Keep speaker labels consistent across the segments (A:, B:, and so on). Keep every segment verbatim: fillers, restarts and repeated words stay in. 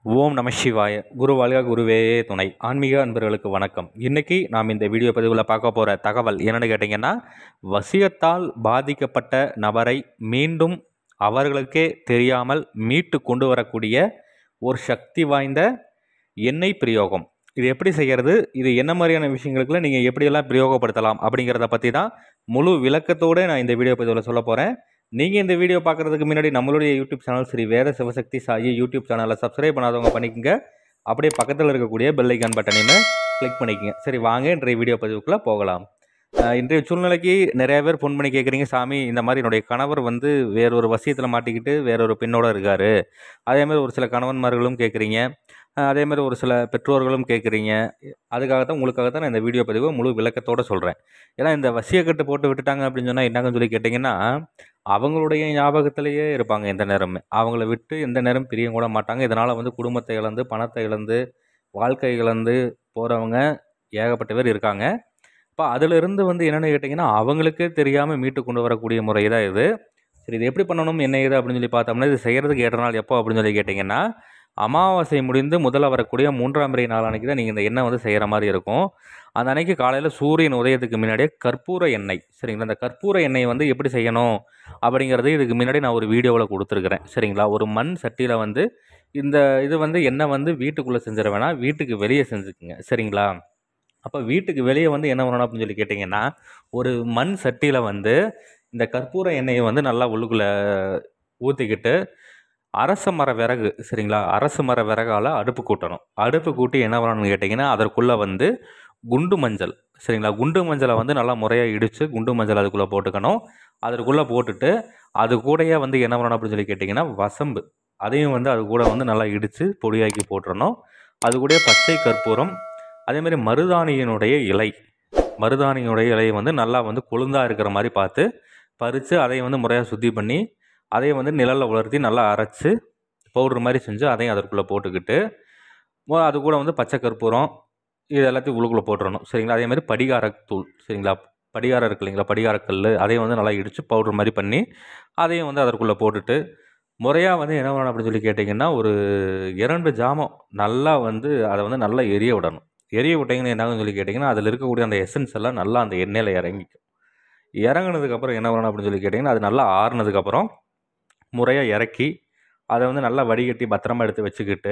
A: ஓம் நம சிவாய. குரு வாழ்க குருவே துணை. ஆன்மீக அன்பர்களுக்கு வணக்கம். இன்றைக்கி நாம் இந்த வீடியோ பதிவில் பார்க்க போகிற தகவல் என்னென்னு கேட்டிங்கன்னா, வசியத்தால் பாதிக்கப்பட்ட நபரை மீண்டும் அவர்களுக்கே தெரியாமல் மீட்டு கொண்டு வரக்கூடிய ஒரு சக்தி வாய்ந்த எண்ணெய் பிரயோகம். இது எப்படி செய்கிறது, இது என்ன மாதிரியான விஷயங்களுக்குள்ள நீங்கள் எப்படியெல்லாம் பிரயோகப்படுத்தலாம் அப்படிங்கிறத பற்றி தான் முழு விளக்கத்தோடு நான் இந்த வீடியோ பதிவில் சொல்ல போகிறேன். நீங்கள் இந்த வீடியோ பார்க்குறதுக்கு முன்னாடி நம்மளுடைய YouTube channel Shri Veda Sivasakthi Sai YouTube சேனலை சப்ஸ்கிரைப் பண்ணாதவங்க பண்ணிக்கோங்க. அப்படியே பக்கத்தில் இருக்கக்கூடிய பெல் ஐக்கான் பட்டனையுமே கிளிக் பண்ணிக்கோங்க. சரி, வாங்க இன்றைய வீடியோ பதிவுக்குள்ளே போகலாம். இன்றைய சூழ்நிலைக்கு நிறைய பேர் ஃபோன் பண்ணி கேட்குறீங்க, சாமி இந்த மாதிரி என்னுடைய கணவர் வந்து வேறொரு வசியத்தில் மாட்டிக்கிட்டு வேறொரு பெண்ணோடு இருக்கார். அதேமாதிரி ஒரு சில கணவன்மார்களும் கேட்குறீங்க, அதேமாதிரி ஒரு சில பெற்றோர்களும் கேட்குறீங்க. அதுக்காகத்தான் உங்களுக்காகத்தான் நான் இந்த வீடியோ பதிவை முழு விளக்கத்தோடு சொல்கிறேன். ஏன்னா இந்த வசியக்கட்டு போட்டு விட்டுட்டாங்க அப்படின்னு சொன்னால் என்னங்கன்னு சொல்லி கேட்டிங்கன்னா, அவங்களுடைய ஞாபகத்திலேயே இருப்பாங்க எந்த நேரமே. அவங்கள விட்டு எந்த நேரம் பிரிய கூட மாட்டாங்க. இதனால் வந்து குடும்பத்தை இழந்து, பணத்தை இழந்து, வாழ்க்கை இழந்து போகிறவங்க ஏகப்பட்ட பேர் இருக்காங்க. இப்போ அதிலிருந்து வந்து என்னென்னு கேட்டிங்கன்னா, அவங்களுக்கே தெரியாமல் மீட்டு கொண்டு வரக்கூடிய முறை தான் இது. சரி, இது எப்படி பண்ணணும் என்ன ஏது அப்படின்னு சொல்லி பார்த்தோம்னா, இது செய்கிறதுக்கு ஏற்ற நாள் எப்போ அப்படின்னு சொல்லி கேட்டிங்கன்னா, அமாவாசை முடிந்து முதல்ல வரக்கூடிய மூன்றாம் பிறை நாள் அன்றைக்கி தான் நீங்கள் இந்த எண்ணெய் வந்து செய்கிற மாதிரி இருக்கும். அந்த அன்னைக்கு காலையில் சூரியன் உதயத்துக்கு முன்னாடியே கற்பூர எண்ணெய், சரிங்களா, அந்த கற்பூர எண்ணெய் வந்து எப்படி செய்யணும் அப்படிங்கிறது இதுக்கு முன்னாடி நான் ஒரு வீடியோவில் கொடுத்துருக்குறேன். சரிங்களா, ஒரு மண் சட்டியில் வந்து இந்த இது வந்து எண்ணெய் வந்து வீட்டுக்குள்ளே செஞ்சிட வேணாம், வீட்டுக்கு வெளியே செஞ்சுக்குங்க. சரிங்களா, அப்போ வீட்டுக்கு வெளியே வந்து என்ன பண்ணணும் அப்படின்னு சொல்லி கேட்டிங்கன்னா, ஒரு மண் சட்டியில் வந்து இந்த கற்பூர எண்ணெயை வந்து நல்லா உள்ளுக்குள்ளே ஊற்றிக்கிட்டு அரச மர விறகு, சரிங்களா, அரசு மர விறகால் அடுப்பு கூட்டணும். அடுப்பு கூட்டி என்ன பண்ணணும்னு கேட்டிங்கன்னா, அதற்குள்ளே வந்து குண்டு மஞ்சள், சரிங்களா, குண்டு மஞ்சளை வந்து நல்லா முறையாக இடித்து குண்டு மஞ்சள் அதுக்குள்ளே போட்டுக்கணும். அதற்குள்ளே போட்டுட்டு அது கூடயே வந்து என்ன பண்ணணும் அப்படின்னு சொல்லி கேட்டிங்கன்னா, வசம்பு அதையும் வந்து அது கூட வந்து நல்லா இடித்து பொடியாக்கி போட்டுறணும். அது கூட பச்சை கற்பூரம், அதேமாதிரி மருதாணியினுடைய இலை, மருதாணியினுடைய இலையை வந்து நல்லா வந்து கொழுந்தாக இருக்கிற மாதிரி பார்த்து பறித்து அதையும் வந்து முறையாக சுத்தி பண்ணி அதையும் வந்து நிழலில் உலர்த்தி நல்லா அரைச்சி பவுட்ரு மாதிரி செஞ்சு அதையும் அதற்குள்ளே போட்டுக்கிட்டு அது கூட வந்து பச்சை கற்பூரம் இது எல்லாத்தையும் உள்ளுக்குள்ளே போட்டுறணும். சரிங்களா, அதே மாதிரி படிகாரத்தூள், சரிங்களா, படிகாரம் இருக்கு இல்லைங்களா, படிகாரக்கல், அதையும் வந்து நல்லா இடித்து பவுட்ரு மாதிரி பண்ணி அதையும் வந்து அதற்குள்ளே போட்டுட்டு முறையாக வந்து என்ன பண்ணணும் அப்படின்னு சொல்லி கேட்டிங்கன்னா, ஒரு இரண்டு ஜாமம் நல்லா வந்து அதை வந்து நல்லா எரிய விடணும். எரிய விட்டிங்கன்னு என்னன்னு சொல்லி கேட்டிங்கன்னா, அதில் இருக்கக்கூடிய அந்த எசன்ஸ் எல்லாம் நல்லா அந்த எண்ணெயில் இறங்கிக்கும். இறங்கினதுக்கப்புறம் என்ன பண்ணணும் அப்படின்னு சொல்லி கேட்டிங்கன்னா, அது நல்லா ஆறுனதுக்கப்புறம் முறையாக இறக்கி அதை வந்து நல்லா வடிகட்டி பத்திரமா எடுத்து வச்சுக்கிட்டு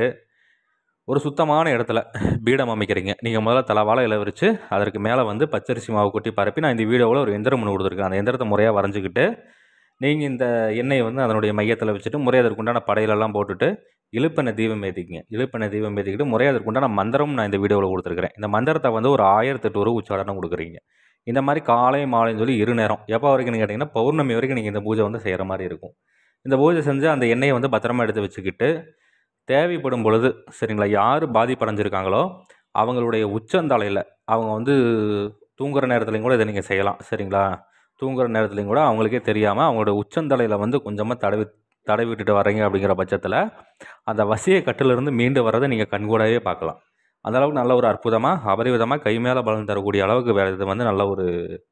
A: ஒரு சுத்தமான இடத்துல பீடம் அமைக்கிறீங்க. நீங்கள் முதல்ல தலவாழை இலை விரித்து அதற்கு மேலே வந்து பச்சரிசி மாவு கொட்டி பரப்பி, நான் இந்த வீடியோவில் ஒரு எந்திரம் ஒன்று கொடுத்துருக்கேன். அந்த எந்திரத்தை முறையாக வரைஞ்சிக்கிட்டு நீங்கள் இந்த எண்ணெயை வந்து அதனுடைய மையத்தில் வச்சுட்டு முறையாக அதற்குண்டான படையிலெல்லாம் போட்டுட்டு இழுப்பெண்ணெய் தீபம் ஏற்றிக்கிங்க. இழுப்பெண்ணெய் தீபம் ஏற்றிக்கிட்டு முறையாக அதற்குண்டான மந்திரம் நான் இந்த வீடியோவில் கொடுத்துருக்கிறேன். இந்த மந்திரத்தை வந்து ஒரு ஆயிரத்தி எட்டு ரூபா உச்சாரணம் கொடுக்குறீங்க. இந்த மாதிரி காலை மாலைன்னு சொல்லி இரு நேரம், எப்போ வரைக்கும்னு கேட்டிங்கன்னா பௌர்ணமி வரைக்கும் நீங்கள் இந்த பூஜை வந்து செய்கிற மாதிரி இருக்கும். இந்த பூஜை செஞ்சு அந்த எண்ணெயை வந்து பத்திரமா எடுத்து வச்சுக்கிட்டு தேவைப்படும் பொழுது, சரிங்களா, யார் பாதிப்படைஞ்சிருக்காங்களோ அவங்களுடைய உச்சந்தலையில் அவங்க வந்து தூங்குகிற நேரத்துலையும் கூட இதை நீங்கள் செய்யலாம். சரிங்களா, தூங்குகிற நேரத்துலையும் கூட அவங்களுக்கே தெரியாமல் அவங்களோட உச்சந்தலையில் வந்து கொஞ்சமாக தடவி தடவி விட்டுட்டு வரீங்க அப்படிங்கிற பட்சத்தில் அந்த வசிய கட்டிலிருந்து மீண்டு வர்றதை நீங்கள் கண்கூடவே பார்க்கலாம். அந்தளவுக்கு நல்ல ஒரு அற்புதமாக அபரிவிதமாக கை மேலே பலன் தரக்கூடிய அளவுக்கு வேறு இது வந்து நல்ல ஒரு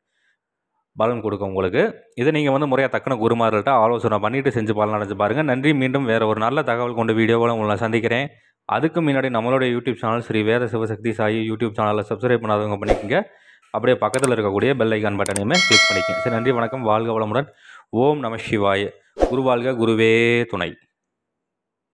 A: பலன் கொடுக்கும் உங்களுக்கு. இதை நீங்கள் வந்து முறையாக தக்கன குருமார்கள்ட்ட ஆலோசனை பண்ணிவிட்டு செஞ்சு பலன் அடைஞ்சு பாருங்கள். நன்றி. மீண்டும் வேறு ஒரு நல்ல தகவல் கொண்டு வீடியோவில் உங்களை சந்திக்கிறேன். அதுக்கு முன்னாடி நம்மளுடைய YouTube channel Shri Veda Sivasakthi Sai YouTube சேனலில் சப்ஸ்கிரைப் பண்ணாதவங்க பண்ணிக்கோங்க. அப்படியே பக்கத்தில் இருக்கக்கூடிய பெல் ஐக்கான் பட்டனையுமே கிளிக் பண்ணிக்கங்க. சரி, நன்றி, வணக்கம், வாழ்க வளமுடன். ஓம் நம சிவாய. குரு வாழ்க குருவே துணை.